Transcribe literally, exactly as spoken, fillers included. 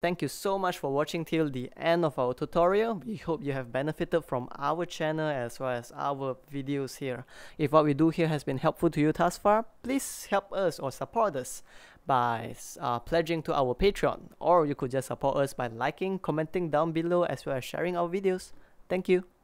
Thank you so much for watching till the end of our tutorial. We hope you have benefited from our channel as well as our videos here. If what we do here has been helpful to you thus far, please help us or support us by uh, pledging to our Patreon, or you could just support us by liking, commenting down below as well as sharing our videos. Thank you.